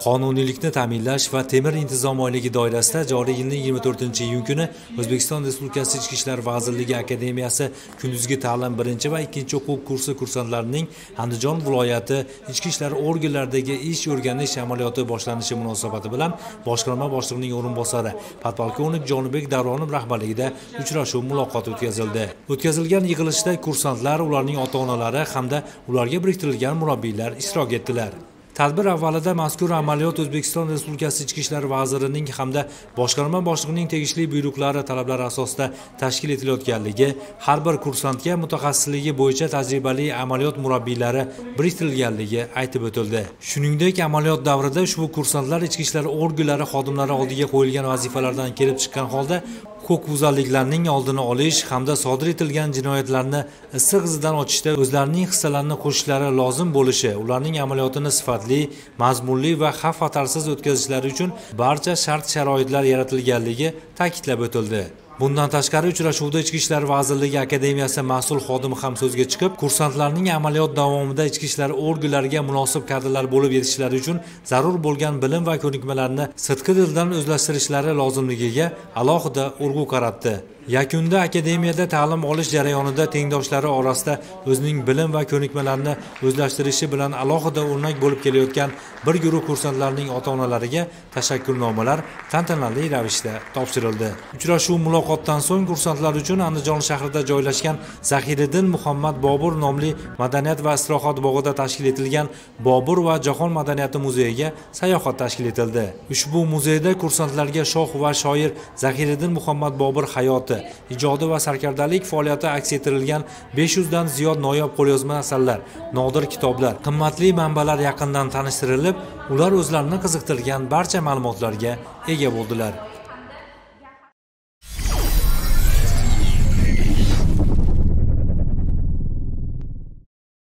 qonuniylikni ta'minlash va temir intizom oyligi doirasida joriy yilning 24-iyun kuni O'zbekiston Respublikasi Ichki ishlar vazirligi akademiyasi kunduzgi ta'lim 1 va 2 o'quv kursi kursantlarining Andijon viloyati ichki ishlar organlaridagi ish o'rganish amaliyoti boshlanishi munosabati bilan boshqarma boshlig'ining o'rinbosari podpolkovnik Jonibek Davronov rahbarligida uchrashuv muloqoti o'tkazildi. O'tkazilgan yig'ilishda kursantlar, ularning ota-onalari hamda ularga biriktirilgan murabbiylar ishtirok etdilar. Tadbir avvalida mazkur amaliyot O'zbekiston Respublikasi Ichki ishlar vazirining hamda boshqarma boshlig'ining tegishli buyruqlari talablari asosida tashkil etilayotganligi, har bir kursantga mutaxassisligi bo'yicha tajribali amaliyot murabbiylari biriktirilganligi aytib o'tildi. Shuningdek, amaliyot davrida ushbu kursantlar ichki ishlar organlari xodimlari oldiga qo'yilgan vazifalardan kelib chiqqan holda huquqbuzarliklarning oldini olish hamda sodir etilgan jinoyatlarni issiq izidan ochishda o'zlarining hissalarini qo'shishlari lozim bo'lishi, ularning amaliyotini sifatli, mazmunli va xavf-xatarsiz o'tkazishlari uchun barcha shart-sharoitlar yaratilganligi ta'kidlab o'tildi. Bundan tashqari uchrashuvda Ichki ishlar vazirligi akademiyasi mas'ul xodimi ham so'zga chiqib, kursantlarning amaliyot davomida ichki ishlar organlariga munosib kadrlar bo'lib yetishlari uchun zarur bo'lgan bilim va ko'nikmalarni sidqi dildan o'zlashtirishlari lozimligiga alohida urg'u qaratdi. Yakunda akademiyada ta'lim olish jarayonida tengdoshlari orasida o'zining bilim va ko'nikmalarini o'zlashtirishi bilan alohida o'rnak bo'lib kelayotgan bir guruh kursantlarning ota-onalariga tashakkurnomalar tantanali ravishda topshirildi. Uchrashuv muloqotdan so'ng kursantlar uchun Andijon shahrida joylashgan Zahiriddin Muhammad Bobur nomli madaniyat va istirohat bog'ida tashkil etilgan Bobur va jahon madaniyati muzeyiga sayohat tashkil etildi. Ushbu muzeyda kursantlarga shoh va shoir Zahiriddin Muhammad Bobur hayoti, ijodi va sarkardalik faoliyati aks ettirilgan 500 dan ziyod noyob qo'lyozma asarlar, nodir kitoblar, qimmatli manbalar yaqindan tanishtirilib, ular o'zlarini qiziqtirgan barcha ma'lumotlarga ega bo'ldilar.